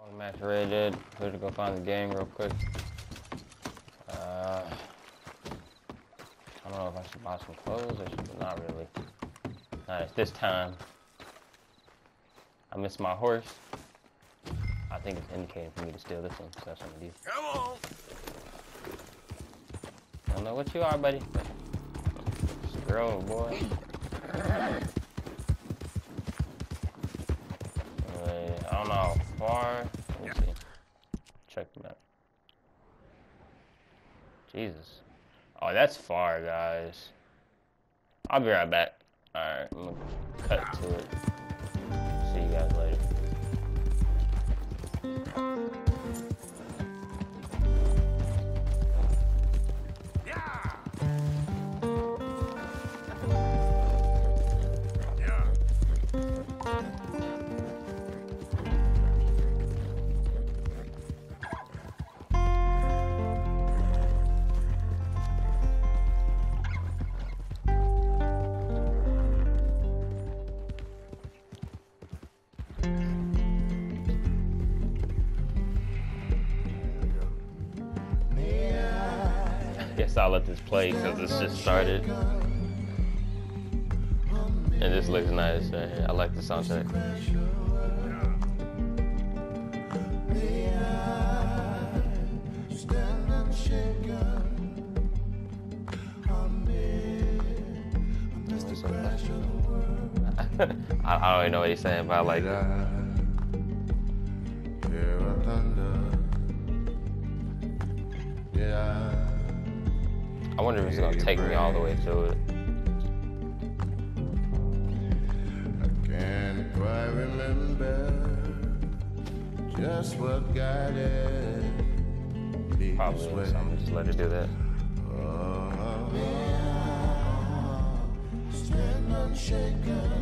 Max Red Dead. We're to go find the game real quick. I don't know if I should buy some clothes or should not really. Not at this time. I missed my horse. I think it's indicating for me to steal this one, so that's what I'm gonna do. Come on! I don't know what you are, buddy. Scroll, boy. I don't know how far. Let me see. Check the map. Jesus. Oh, that's far, guys. I'll be right back. Alright, I'm gonna cut to it. See you guys later. Guess I'll let this play because this just started. And this looks nice right here. I like the soundtrack. I don't even know what he's saying, but I like it. I wonder if he's gonna take me all the way through it. I can't quite remember just what guided me Probably, so I'm gonna just let her do that. Stand unshaken.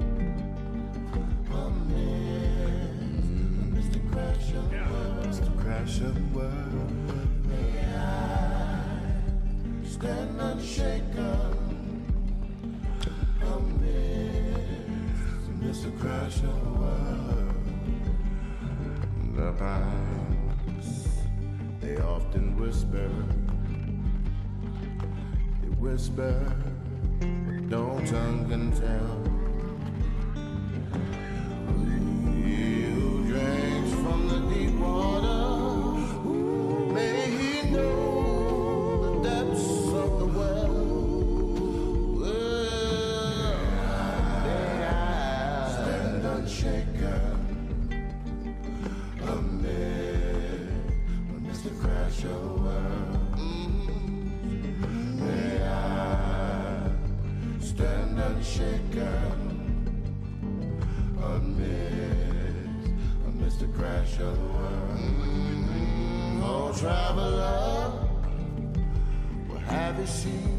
Mr. Crash of the world. Stand unshaken. Mr. Crash of the world. The pines, they often whisper. They whisper, but no tongue can tell. He who drinks from the deep water, may he know the depths of the well. Stand unshaken amid Mr. Crash of the world. May I stand unshaken amid Mr. Crash of the world. Oh, traveler, what have you seen?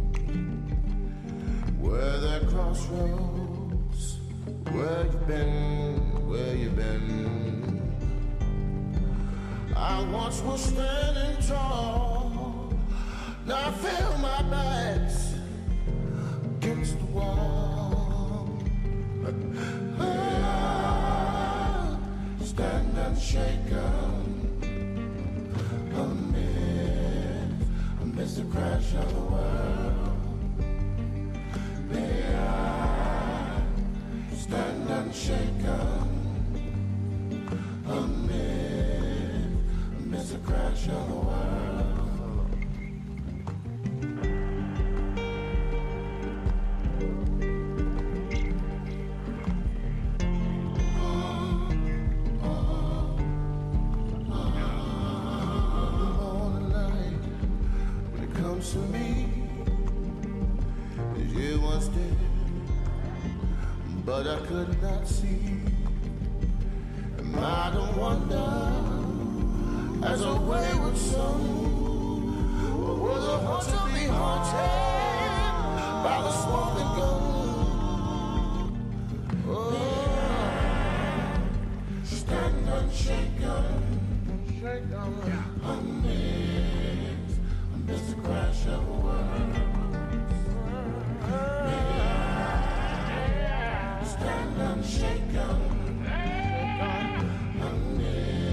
Where the crossroads, where you been, where you been? I once was standing tall, now I feel my back's against the wall. Stand unshaken amidst the crash of the world. May I stand unshaken amidst the crash of the world. To me, you once did, but I could not see. And I don't wonder, as a wayward soul, was a heart to be haunted by the smoking gun. Oh, stand unshaken, amidst the crash of the world. Stand unshaken amidst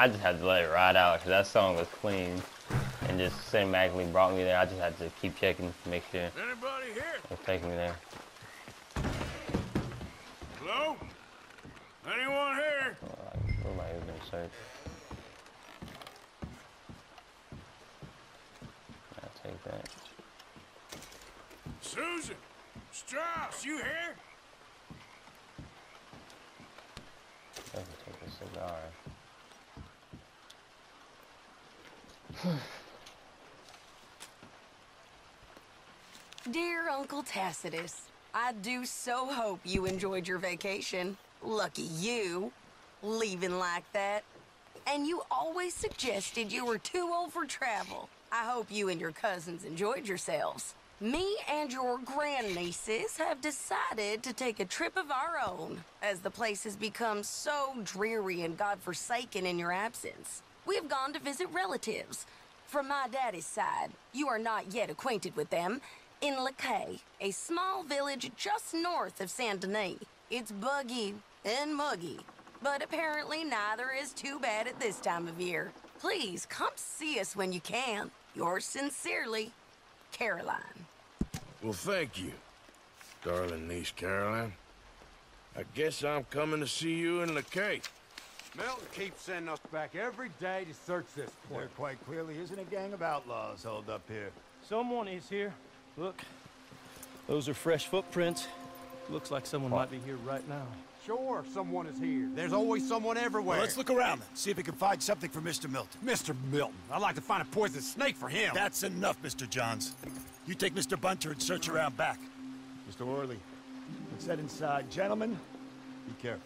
I just had to let it ride out because that song was clean and just cinematically brought me there. I just had to keep checking to make sure Anybody here? it was taking me there. Hello? Anyone here? Nobody was gonna search. I'll take that. Susan! Strauss, you here? Definitely take a cigar. Dear Uncle Tacitus, I do so hope you enjoyed your vacation. Lucky you, leaving like that. And you always suggested you were too old for travel. I hope you and your cousins enjoyed yourselves. Me and your grandnieces have decided to take a trip of our own, as the place has become so dreary and godforsaken in your absence. We have gone to visit relatives. From my daddy's side, you are not yet acquainted with them, in Lacaille, a small village just north of Saint-Denis. It's buggy and muggy, but apparently neither is too bad at this time of year. Please come see us when you can. Yours sincerely, Caroline. Well, thank you, darling niece Caroline. I guess I'm coming to see you in Lacaille. Milton keeps sending us back every day to search this place. There quite clearly isn't a gang of outlaws holed up here. Someone is here. Look, those are fresh footprints. Looks like someone might be here right now. Sure, someone is here. There's always someone everywhere. Well, let's look around then. See if we can find something for Mr. Milton. Mr. Milton. I'd like to find a poisonous snake for him. That's enough, Mr. Johns. You take Mr. Bunter and search around back. Mr. Worley, let's head inside. Gentlemen, be careful.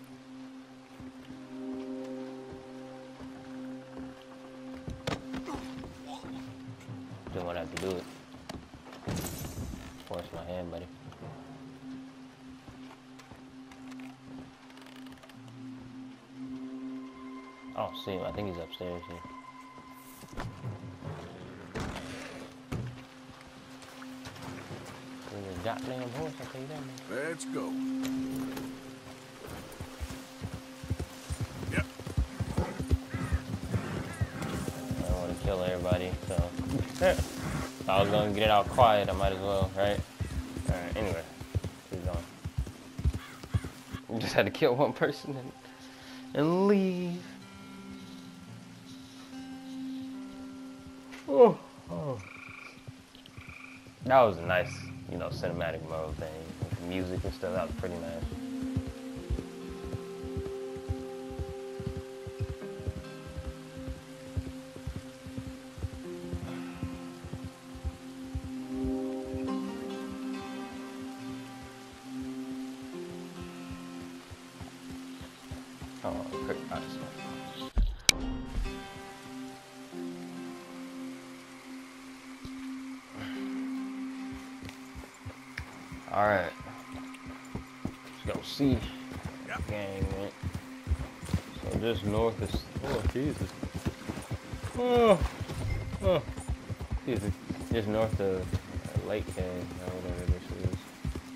Didn't want to have to do it. Force my hand, buddy. I don't see him. I think he's upstairs here. There's a goddamn horse, I'll tell you that, man. Let's go. Yep. I don't want to kill everybody, so. If I was going to get it out quiet, I might as well, right? Alright, anyway. Keep going. We just had to kill one person and leave. Oh. That was a nice, you know, cinematic mode thing. With the music and stuff, that was pretty nice. Oh, quick, I just Alright. Let's go see. Yep. Gang, man. So just north of... Oh, Jesus. Oh. Jesus. Just north of Lakehead, or whatever this is.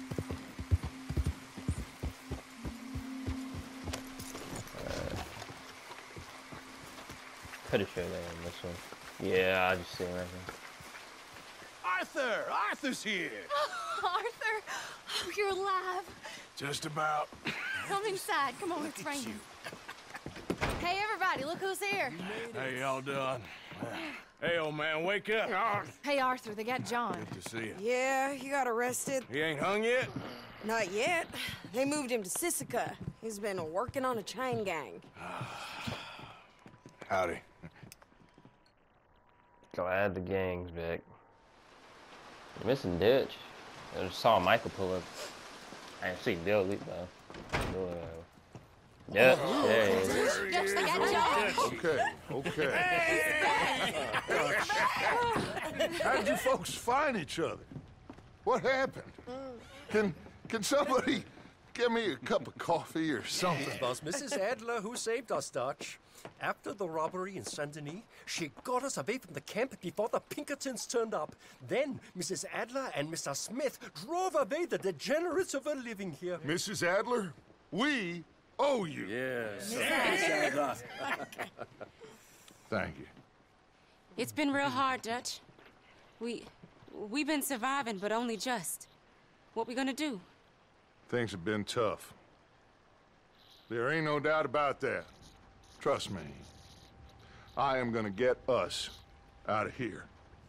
Pretty sure they're in this one. Yeah, I just see him right here. Arthur! Arthur's here! Arthur! Oh, you're alive. Just about. Come inside. Come on, it's raining. Hey, everybody, look who's here. How y'all doing? Hey, old man, wake up. Hey, Arthur, they got John. Good to see you. Yeah, he got arrested. He ain't hung yet? Not yet. They moved him to Sisika. He's been working on a chain gang. Howdy. Glad the gang's back. Missing Ditch. I just saw Michael pull up. I didn't see Bill leap though. Yep, there he is. Yes, they got John. Okay. How did you folks find each other? What happened? Can somebody get me a cup of coffee or something? It was Mrs. Adler who saved us, Dutch. After the robbery in Saint-Denis, she got us away from the camp before the Pinkertons turned up. Then Mrs. Adler and Mr. Smith drove away the degenerates who were living here. Mrs. Adler, we owe you. Yes. Thank you. It's been real hard, Dutch. We've been surviving, but only just. What we gonna do? Things have been tough. There ain't no doubt about that. Trust me. I am gonna get us out of here.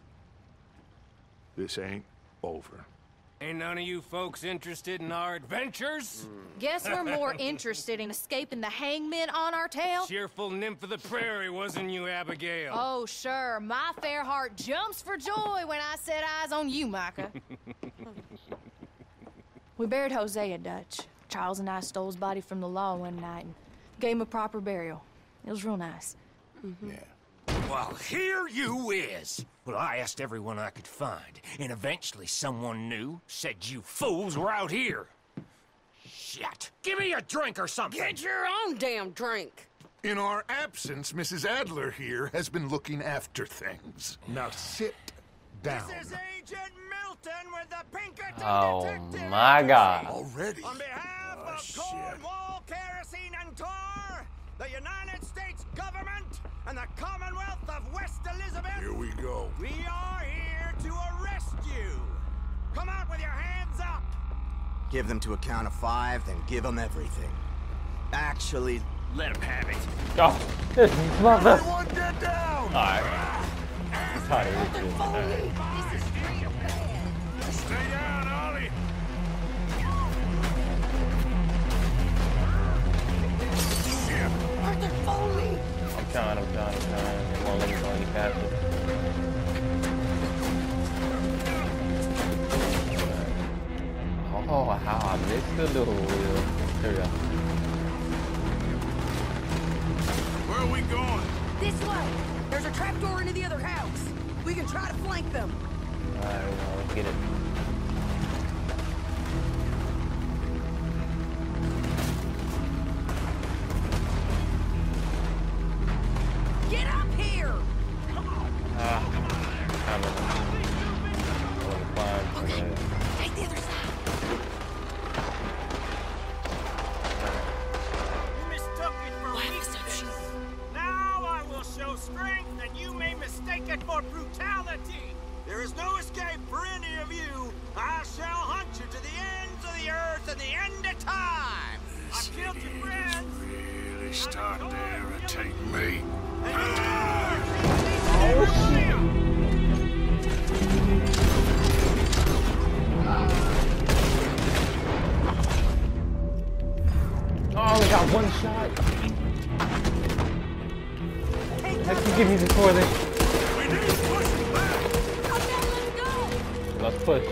This ain't over. Ain't none of you folks interested in our adventures? Guess we're more interested in escaping the hangmen on our tail. Cheerful nymph of the prairie, wasn't you, Abigail? Oh, sure. My fair heart jumps for joy when I set eyes on you, Micah. We buried Hosea, Dutch. Charles and I stole his body from the law one night and gave him a proper burial. It was real nice. Yeah. Well, here you is. Well, I asked everyone I could find, and eventually someone new said you fools were out here. Shit. Give me a drink or something. Get your own damn drink. In our absence, Mrs. Adler here has been looking after things. Now sit down. This is Agent Milton with the Pinkerton Oh Detective my God. Already? On behalf of Cornwall, Kerosene, and Tar, the United States government, and the Commonwealth of West Elizabeth. Here we go. We are here to arrest you. Come out with your hands up. Give them to a count of 5, then give them everything. Actually, let them have it. Oh, this mother. Everyone get down! Alright. Sorry, Stay down, Ollie. Arthur Foley. I'm trying. It won't let me go any faster. Oh, how I missed the little wheel. There we go. Where are we going? This way. There's a trapdoor into the other house. We can try to flank them. Alright, let's get it. Get up here! Okay. Take the other side. You mistook it for weakness. Now I will show strength, and you may mistake it for brutality. There is no escape for any of you. I shall hunt you to the ends of the earth and the end of time. I've killed your friends. Really starting to irritate me. Oh, I only got one shot. Let's give me before this. Let's push.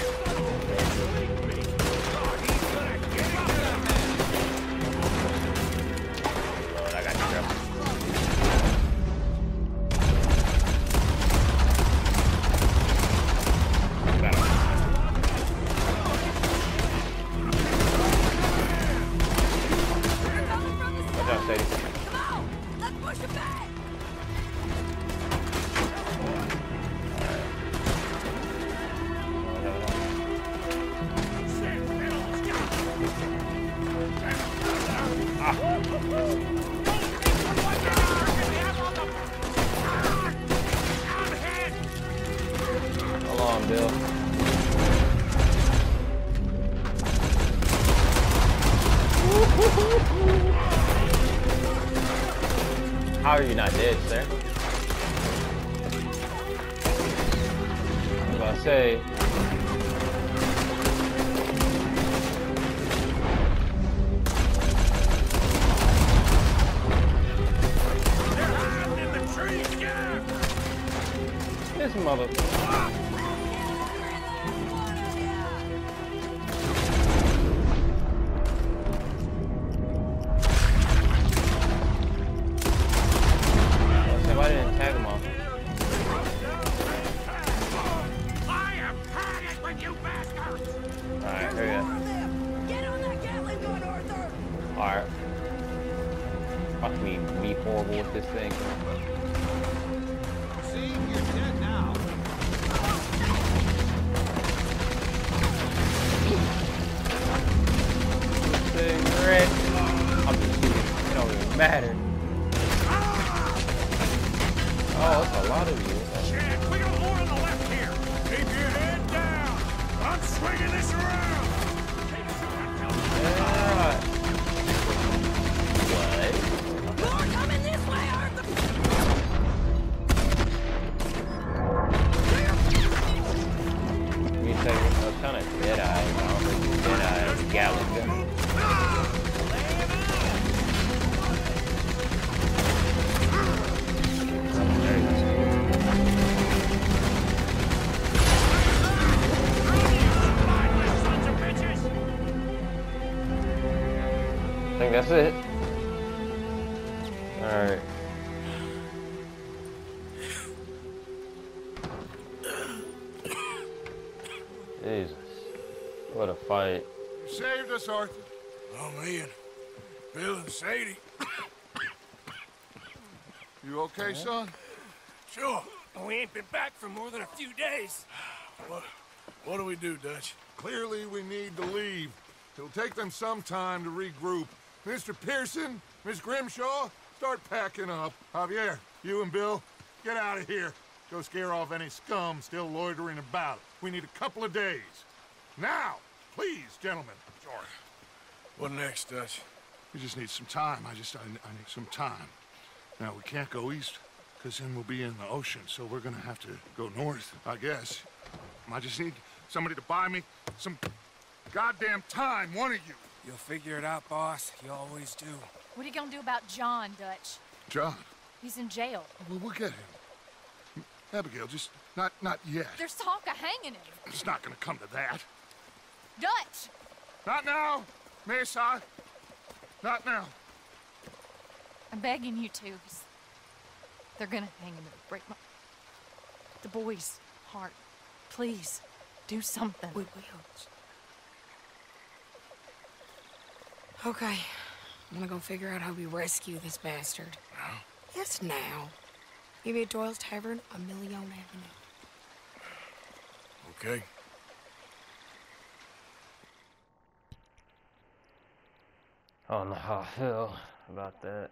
I got you, girl. Watch out, Sadie. Come on! Let's push it back! Hold on, Bill. How are you not dead, sir? I was about to say. This mother. Why didn't tag him off? I am panicked with you bastards! Alright, here we go. Get on that Gatling gun, Arthur! Alright. Watch me be horrible with this thing. See, you're dead now. Cigarette. I'm just kidding. It don't even matter. think that's it. Alright. Jesus. What a fight. You saved us, Arthur. Oh, me and Bill and Sadie. You okay, son? Sure. We ain't been back for more than a few days. What do we do, Dutch? Clearly, we need to leave. It'll take them some time to regroup. Mr. Pearson, Miss Grimshaw, start packing up. Javier, you and Bill, get out of here. Go scare off any scum still loitering about. We need a couple of days. Now, please, gentlemen. Sure. What next, Dutch? We just need some time. I need some time. Now, we can't go east, because then we'll be in the ocean, so we're gonna have to go north, I guess. I just need somebody to buy me some goddamn time, one of you. You'll figure it out, boss. You always do. What are you gonna do about John, Dutch? John? He's in jail. Well, we'll get him. Abigail, just not yet. There's talk of hanging him. It's not gonna come to that. Dutch! Not now, Miss. Not now. I'm begging you to. They're gonna hang him. It'll break the boy's heart. Please, do something. We will. Okay. I'm gonna go figure out how we rescue this bastard. Now? Yes, now. Maybe at Doyle's Tavern, a Million Avenue. Okay. I don't know how I feel about that.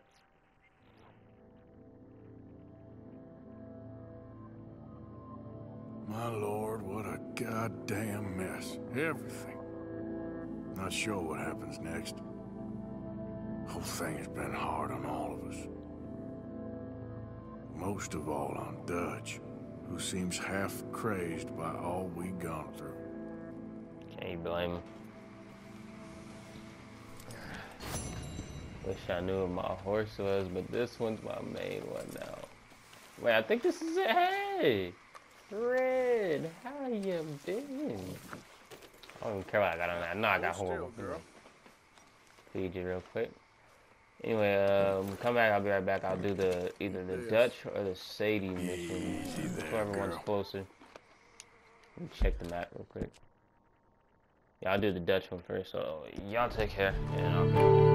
My lord, what a goddamn mess. Everything. Not sure what happens next. Whole thing has been hard on all of us. Most of all on Dutch, who seems half crazed by all we've gone through. Can't blame him. Wish I knew what my horse was, but this one's my main one now. Wait, I think this is it. Hey! Red, how you been? I don't even care what I got on that. I know I got horrible. Feed you real quick. Anyway, come back. I'll be right back. I'll do either the Dutch or the Sadie mission. Whichever one's closer. Let me check the map real quick. Yeah, I'll do the Dutch one first. So y'all take care, and I'll